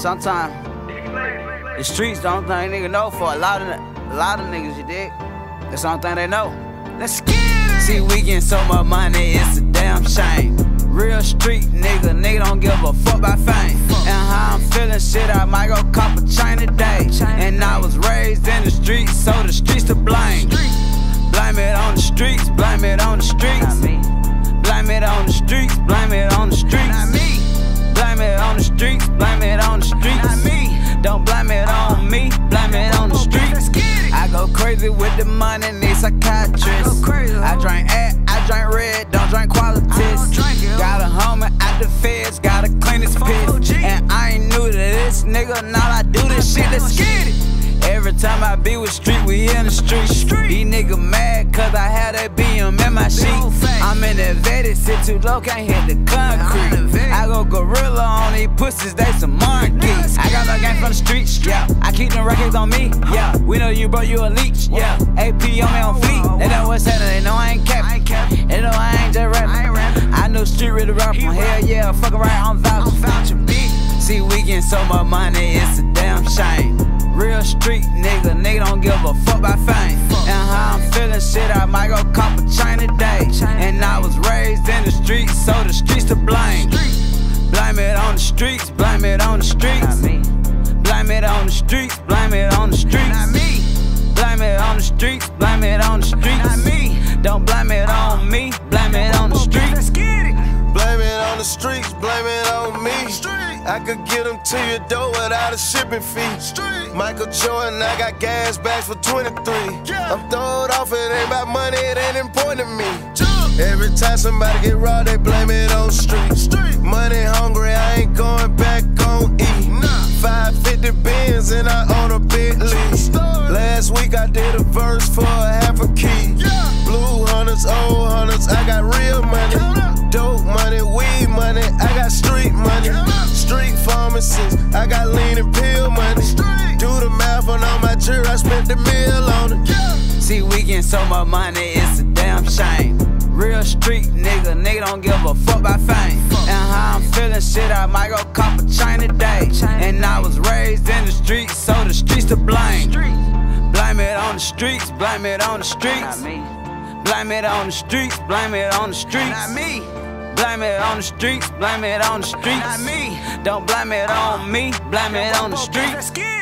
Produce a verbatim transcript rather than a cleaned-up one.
sometimes the streets the only thing niggas know for a lot of a lot of niggas, you dig? That's the only thing they know. Let's get it! See, we getting so much money, it's a damn shame. Real street nigga, nigga don't give a fuck about fame. And how I'm feeling, shit, I might go cop a chain today. And I was raised in the streets, so the streets to blame. Blame it on the streets, blame it on the streets. Blame it on the streets, blame it on the streets. Blame it on the streets, blame it on the streets. Don't blame it on me, blame it on the streets. I go crazy with the money, need psychiatrists. I drink air, I drink red, don't drink qualities. Got a homie out the feds, gotta clean his piss. And I ain't new to this nigga, now I do this shit, let's get it. Every time I be with street, we in the street. These niggas mad cause I had that B M in my sheets. I'm in that Vetted, sit too low, can't hit the concrete. I go gorilla on these pussies, they some monkeys. I got my gang from the streets, yeah. I keep them records on me, yeah. We know you, bro, you a leech, yeah. A P on me on fleek, they know what's happening, they know I ain't capping. They know I ain't just rapping. I know street really rap from hell, yeah. Fuck right, I'm vouching. See, we getting so much money, it's a damn shame. Real street nigga, nigga don't give a fuck about fame. And how I'm feeling, shit, I might go cop a chain today. And I was raised in the streets, so the streets to blame. Blame it on the streets, blame it on the streets. Blame it on the streets, blame it on the streets. Blame it on the streets, blame it on the streets. Don't blame it on me, blame it on the streets. Blame it on the streets, blame it on me. I could get them to your door without a shipping fee. Michael Jordan, I got gas bags for twenty-three. I'm throwed off, it ain't about money, it ain't important to me. Every time somebody get raw, they blame it on street. Money hungry, I ain't going back on E. five fifty Benz and I own a Bentley. Last week I did a verse for a half a key. Blue hunters, old hunters, I got real money. Dope money, weed money, I got street money. Street pharmacists, I got lean and pill money. Do the math on all my jewelry, I spent the meal on it. See, we getting so much money, it's a damn shame. Real street nigga, nigga don't give a fuck about fame. And how I'm feeling, shit, I might go cop a chain today. And I was raised in the streets, so the streets to blame. Blame it on the streets, blame it on the streets. Blame it on the streets, blame it on the streets. Blame it on the streets, blame it on the streets. Don't blame it on me, blame it on the streets.